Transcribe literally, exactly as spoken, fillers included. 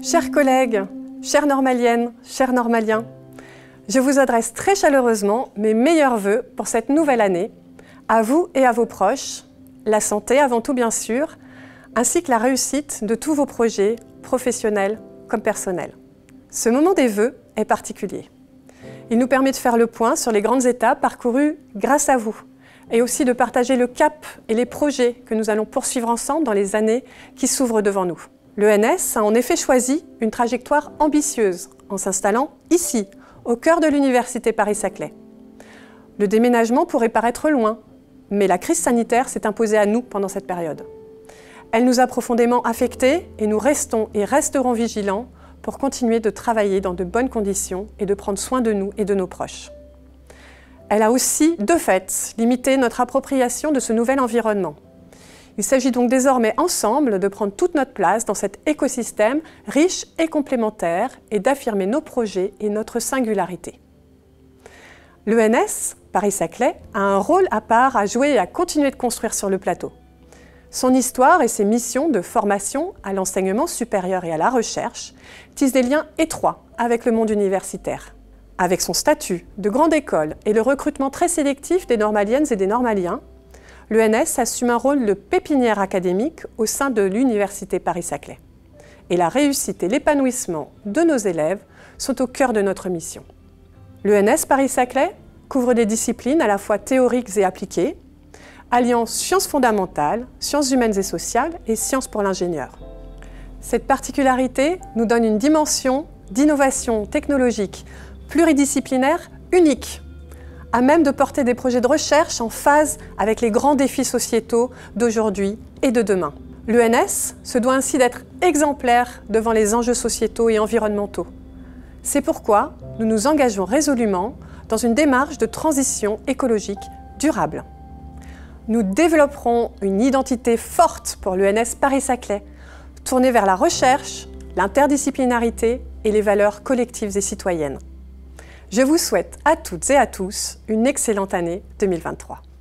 Chers collègues, chères normaliennes, chers normaliens, je vous adresse très chaleureusement mes meilleurs vœux pour cette nouvelle année, à vous et à vos proches, la santé avant tout bien sûr, ainsi que la réussite de tous vos projets, professionnels comme personnels. Ce moment des vœux est particulier. Il nous permet de faire le point sur les grandes étapes parcourues grâce à vous, et aussi de partager le cap et les projets que nous allons poursuivre ensemble dans les années qui s'ouvrent devant nous. L'E N S a en effet choisi une trajectoire ambitieuse en s'installant ici, au cœur de l'Université Paris-Saclay. Le déménagement pourrait paraître loin, mais la crise sanitaire s'est imposée à nous pendant cette période. Elle nous a profondément affectés et nous restons et resterons vigilants pour continuer de travailler dans de bonnes conditions et de prendre soin de nous et de nos proches. Elle a aussi, de fait, limité notre appropriation de ce nouvel environnement. Il s'agit donc désormais ensemble de prendre toute notre place dans cet écosystème riche et complémentaire et d'affirmer nos projets et notre singularité. L'E N S, Paris-Saclay, a un rôle à part à jouer et à continuer de construire sur le plateau. Son histoire et ses missions de formation à l'enseignement supérieur et à la recherche tissent des liens étroits avec le monde universitaire. Avec son statut de grande école et le recrutement très sélectif des normaliennes et des normaliens, l'E N S assume un rôle de pépinière académique au sein de l'Université Paris-Saclay. Et la réussite et l'épanouissement de nos élèves sont au cœur de notre mission. L'E N S Paris-Saclay couvre des disciplines à la fois théoriques et appliquées, alliant sciences fondamentales, sciences humaines et sociales et sciences pour l'ingénieur. Cette particularité nous donne une dimension d'innovation technologique pluridisciplinaire unique, à même de porter des projets de recherche en phase avec les grands défis sociétaux d'aujourd'hui et de demain. L'E N S se doit ainsi d'être exemplaire devant les enjeux sociétaux et environnementaux. C'est pourquoi nous nous engageons résolument dans une démarche de transition écologique durable. Nous développerons une identité forte pour l'E N S Paris-Saclay, tournée vers la recherche, l'interdisciplinarité et les valeurs collectives et citoyennes. Je vous souhaite à toutes et à tous une excellente année deux mille vingt-trois.